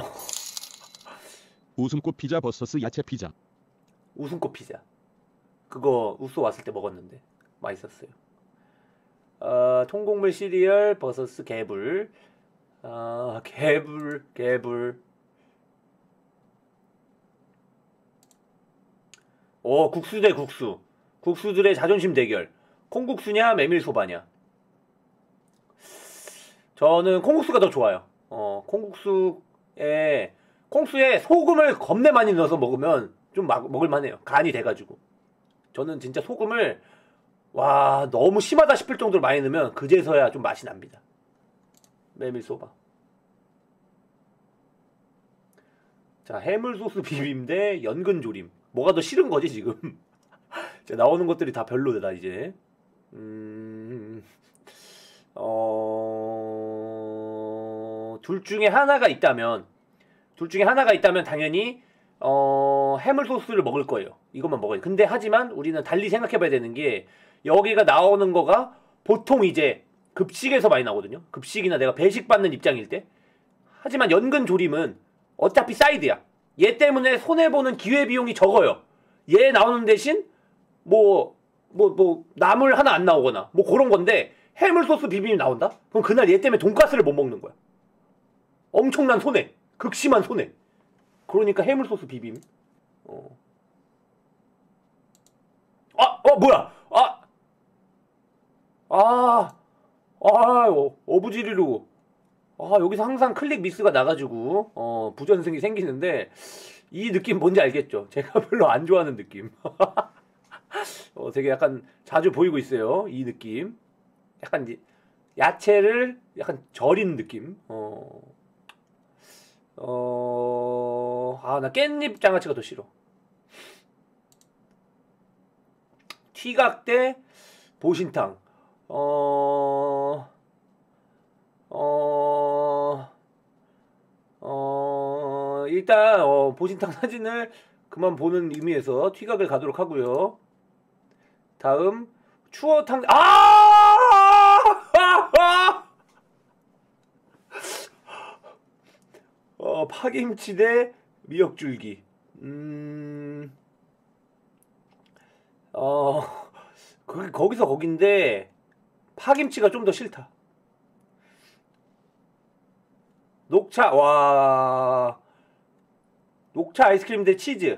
웃음꽃 피자 버서스 야채 피자. 웃음꽃 피자. 그거 우소 왔을 때 먹었는데 맛있었어요. 어, 통곡물 시리얼 버서스 개불. 아, 개불, 개불. 오, 국수 대 국수. 국수들의 자존심 대결. 콩국수냐, 메밀소바냐. 저는 콩국수가 더 좋아요. 어, 콩국수에, 콩수에 소금을 겁내 많이 넣어서 먹으면 좀 막, 먹을만해요. 간이 돼가지고. 저는 진짜 소금을, 와, 너무 심하다 싶을 정도로 많이 넣으면 그제서야 좀 맛이 납니다. 메밀소바. 자, 해물소스 비빔 대 연근조림. 뭐가 더 싫은 거지, 지금? 자, 나오는 것들이 다 별로다, 이제. 음, 어, 둘 중에 하나가 있다면, 둘 중에 하나가 있다면 당연히, 어, 해물소스를 먹을 거예요. 이것만 먹어요. 근데 하지만 우리는 달리 생각해봐야 되는 게, 여기가 나오는 거가 보통 이제 급식에서 많이 나오거든요. 급식이나 내가 배식 받는 입장일 때. 하지만 연근조림은 어차피 사이드야. 얘 때문에 손해보는 기회비용이 적어요. 얘 나오는 대신 뭐, 뭐, 뭐, 나물 하나 안 나오거나 뭐 그런 건데 해물소스 비빔이 나온다? 그럼 그날 얘 때문에 돈가스를 못 먹는 거야. 엄청난 손해. 극심한 손해. 그러니까 해물소스 비빔. 어. 아, 어, 뭐야? 아, 아, 아, 어, 어부지리로. 아, 여기서 항상 클릭 미스가 나가지고 어, 부전승이 생기는데 이 느낌 뭔지 알겠죠? 제가 별로 안 좋아하는 느낌. 어, 되게 약간 자주 보이고 있어요. 이 느낌. 약간 이제 야채를 약간 절인 느낌. 어, 어, 아, 나 깻잎 장아찌가 더 싫어. 튀각 대 보신탕. 어, 어, 어, 일단, 어, 보신탕 사진을 그만 보는 의미에서 튀각을 가도록 하고요. 다음 추어탕 아! 어, 파김치 대 미역줄기. 음. 어. 그 거기서 거긴데 파김치가 좀 더 싫다. 녹차 와. 녹차 아이스크림 대 치즈.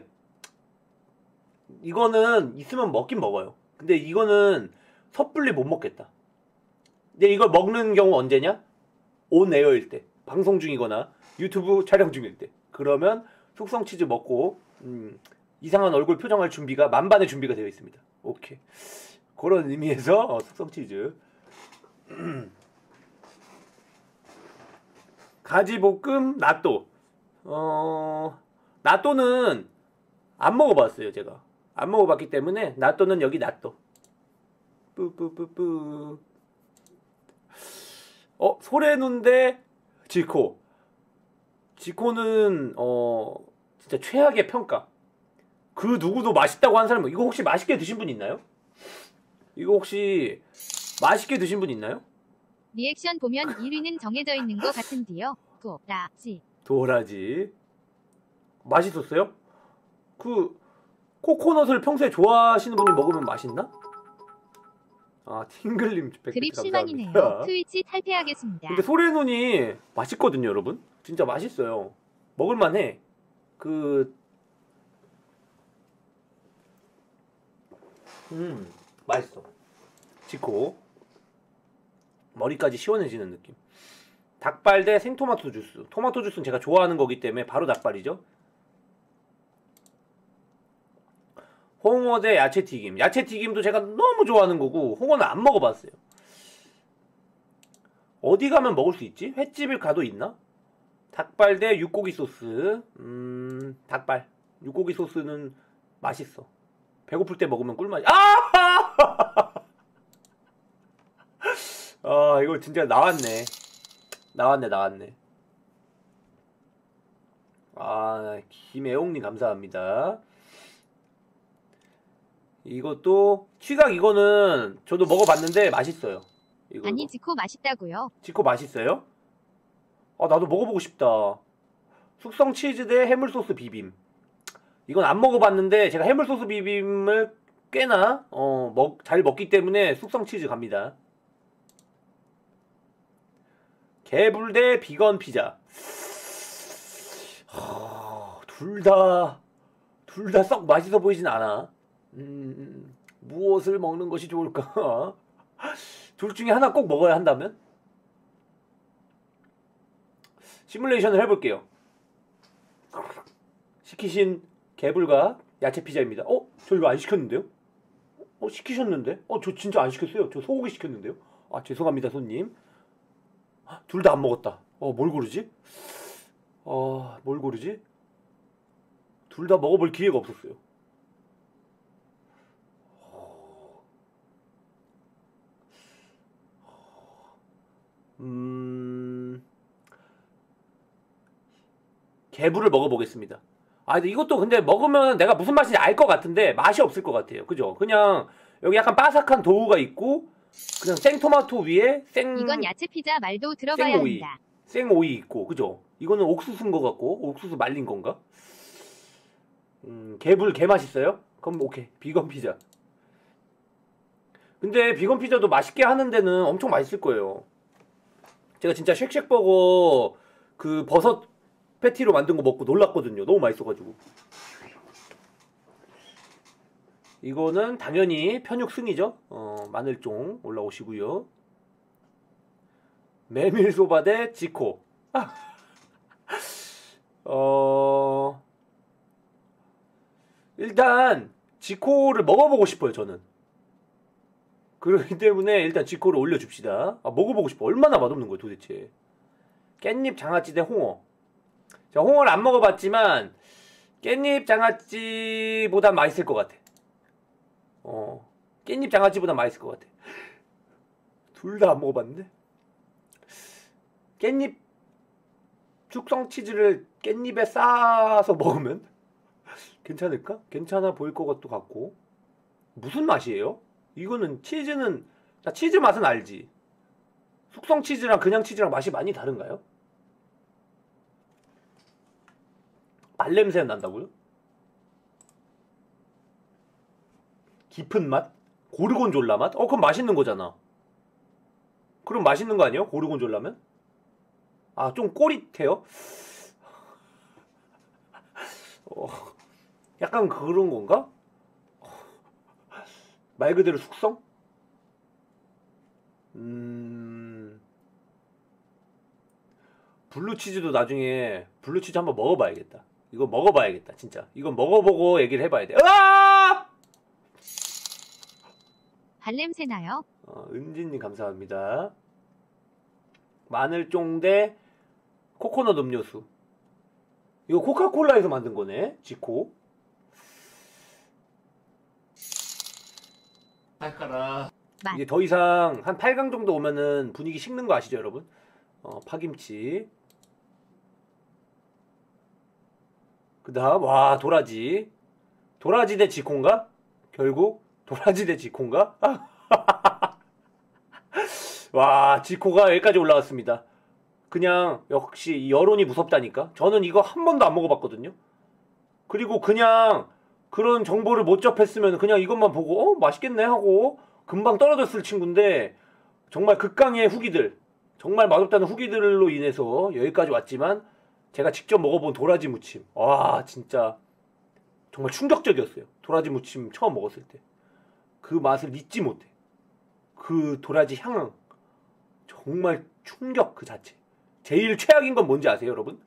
이거는 있으면 먹긴 먹어요. 근데 이거는 섣불리 못 먹겠다. 근데 이걸 먹는 경우 언제냐? 온 에어일 때, 방송 중이거나 유튜브 촬영 중일 때. 그러면 숙성 치즈 먹고 음, 이상한 얼굴 표정할 준비가 만반의 준비가 되어 있습니다. 오케이. 그런 의미에서 어, 숙성 치즈. 가지볶음 나또. 어, 나또는 안 먹어봤어요, 제가. 안 먹어봤기 때문에 나또는 여기 나또. 뿌뿌뿌뿌. 어, 소래눈 대 지코. 지코는 어 진짜 최악의 평가. 그 누구도 맛있다고 한 사람은 이거 혹시 맛있게 드신 분 있나요? 이거 혹시 맛있게 드신 분 있나요? 리액션 보면 일 위는 정해져 있는 것 같은데요. 도라지. 도라지. 맛있었어요? 그 코코넛을 평소에 좋아하시는 분이 먹으면 맛있나? 아, 팅글님 백 드립 개 실망이네요. 감사합니다. 트위치 탈퇴하겠습니다. 근데 소래눈이 맛있거든요, 여러분. 진짜 맛있어요. 먹을만해. 그, 음, 맛있어. 지코. 머리까지 시원해지는 느낌. 닭발 대 생토마토 주스. 토마토 주스는 제가 좋아하는 거기 때문에 바로 닭발이죠. 홍어 대 야채튀김. 야채튀김도 제가 너무 좋아하는 거고 홍어는 안 먹어봤어요. 어디 가면 먹을 수 있지? 횟집을 가도 있나? 닭발 대 육고기 소스. 음... 닭발. 육고기 소스는 맛있어. 배고플 때 먹으면 꿀맛이. 아! 아, 이거 진짜 나왔네. 나왔네, 나왔네. 아, 김애옥님 감사합니다. 이것도 취각 이거는 저도 먹어봤는데 맛있어요. 이거. 아니 지코 맛있다고요. 지코 맛있어요? 아, 나도 먹어보고 싶다. 숙성 치즈 대 해물소스 비빔. 이건 안 먹어봤는데 제가 해물소스 비빔을 꽤나 어, 먹, 잘 먹기 때문에 숙성 치즈 갑니다. 개불 대 비건 피자. 둘 다 둘 다 썩 맛있어 보이진 않아. 음, 무엇을 먹는 것이 좋을까? 둘 중에 하나 꼭 먹어야 한다면? 시뮬레이션을 해볼게요. 시키신 개불과 야채 피자입니다. 어? 저 이거 안 시켰는데요? 어? 시키셨는데? 어? 저 진짜 안 시켰어요. 저 소고기 시켰는데요? 아, 죄송합니다, 손님. 둘 다 안 먹었다. 어, 뭘 고르지? 어, 뭘 고르지? 둘 다 먹어볼 기회가 없었어요. 음... 개불을 먹어보겠습니다. 아, 근데 이것도 근데 먹으면 내가 무슨 맛인지 알 것 같은데 맛이 없을 것 같아요. 그죠? 그냥 여기 약간 바삭한 도우가 있고 그냥 생토마토 위에 생 이건 야채 피자 말도 들어봐야 생오이. 한다. 생오이 있고, 그죠? 이거는 옥수수인 것 같고 옥수수 말린 건가? 음, 개불 개 맛있어요? 그럼 오케이. 비건 피자. 근데 비건 피자도 맛있게 하는 데는 엄청 맛있을 거예요. 제가 진짜 쉑쉑버거 그 버섯 패티로 만든 거 먹고 놀랐거든요. 너무 맛있어가지고. 이거는 당연히 편육승이죠. 어, 마늘종 올라오시고요. 메밀소바 대 지코. 어... 일단 지코를 먹어보고 싶어요, 저는. 그렇기 때문에 일단 지코를 올려줍시다. 아, 먹어보고 싶어. 얼마나 맛없는 거예요, 도대체. 깻잎 장아찌 대 홍어. 자, 홍어를 안 먹어봤지만 깻잎 장아찌보다 맛있을 것 같아. 어, 깻잎 장아찌보다 맛있을 것 같아. 둘 다 안 먹어봤는데? 깻잎 숙성 치즈를 깻잎에 싸서 먹으면 괜찮을까? 괜찮아 보일 것 같도 같고. 무슨 맛이에요? 이거는 치즈는 나 치즈 맛은 알지. 숙성 치즈랑 그냥 치즈랑 맛이 많이 다른가요? 말냄새 난다고요? 깊은 맛? 고르곤졸라 맛? 어 그럼 맛있는 거잖아. 그럼 맛있는 거 아니에요? 고르곤졸라면? 아 좀 꼬릿해요? 어, 약간 그런 건가? 말 그대로 숙성? 음... 블루치즈도 나중에 블루치즈 한번 먹어봐야겠다. 이거 먹어봐야겠다 진짜. 이건 먹어보고 얘기를 해봐야 돼. 으아! 발냄새 나요? 어, 은진님 감사합니다. 마늘쫑대 코코넛 음료수. 이거 코카콜라에서 만든 거네. 지코. 발가락. 맛. 이제 더 이상 한 팔 강 정도 오면은 분위기 식는 거 아시죠 여러분? 어, 파김치. 그 다음 와 도라지. 도라지 대 지코인가? 결국 도라지 대 지코인가? 와 지코가 여기까지 올라왔습니다. 그냥 역시 이 여론이 무섭다니까. 저는 이거 한 번도 안 먹어봤거든요. 그리고 그냥 그런 정보를 못 접했으면 그냥 이것만 보고 어 맛있겠네 하고 금방 떨어졌을 친구인데 정말 극강의 후기들, 정말 맛없다는 후기들로 인해서 여기까지 왔지만 제가 직접 먹어본 도라지 무침, 와 진짜 정말 충격적이었어요. 도라지 무침 처음 먹었을 때 그 맛을 잊지 못해. 그 도라지 향 정말 충격 그 자체. 제일 최악인 건 뭔지 아세요 여러분?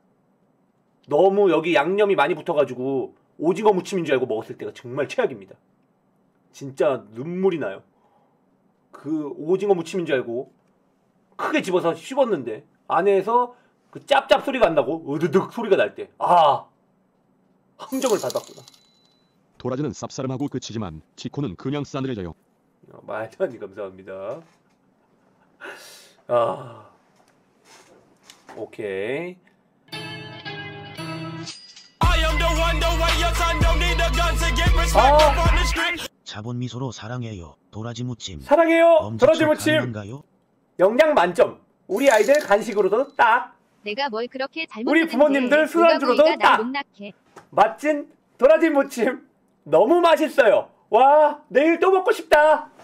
너무 여기 양념이 많이 붙어가지고 오징어 무침인 줄 알고 먹었을 때가 정말 최악입니다. 진짜 눈물이 나요. 그 오징어 무침인 줄 알고 크게 집어서 씹었는데 안에서 그 짭짭 소리가 안 나고 으드득 소리가 날 때 아 함정을 받았구나. 도라지는 쌉싸름하고 끝이지만 지코는 그냥 싸늘해져요. 어, 말찬이 감사합니다. 아 오케이. 아 자본 미소로 사랑해요. 도라지 무침. 사랑해요 도라지 엄지척 무침. 가능한가요? 영양 만점. 우리 아이들 간식으로도 딱. 내가 뭘 그렇게 잘못 우리 부모님들 술안주로도 딱. 못났게. 맛진 도라지 무침 너무 맛있어요. 와 내일 또 먹고 싶다.